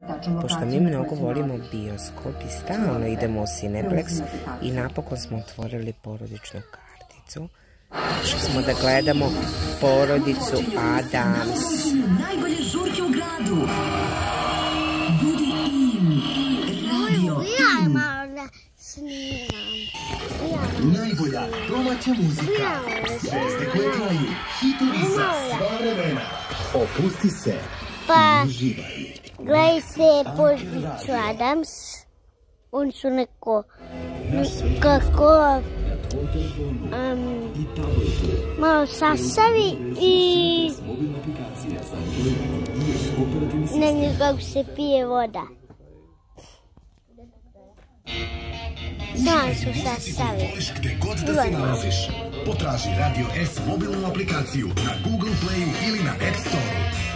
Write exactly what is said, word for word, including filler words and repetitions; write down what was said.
Pošto mi mnogo volimo bioskop i stalno idemo u Cineplex i napokon smo otvorili porodičnu karticu. Došli smo da gledamo Porodicu Adams. Najbolje žurke u gradu. Budi in. Radio Ja malo da snimam. Najbolja domaća muzika. Zvezde koje traju. Hitovi za sva vremena. Opusti se. Pa, Uživaj. gledaj se Porodicu Adams. Oni su neko, kako, um, malo sastavi i negdje kako se pije voda. Znam su sastavi. Gde god da se nalaziš. Potraži Radio S mobilnu aplikaciju na Google Playu ili na App Storeu.